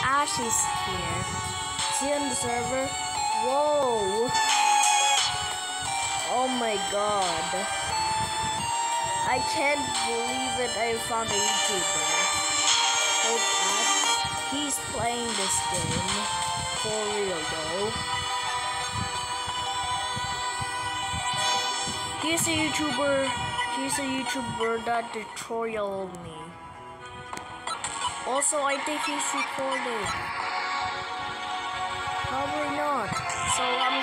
Ash is here. Is he on the server? Whoa! Oh my god. I can't believe it. I found a YouTuber. Called Ash. He's playing this game. For real though. He's a YouTuber that tutorial me. Also, I think he's recording. Probably not. So I'm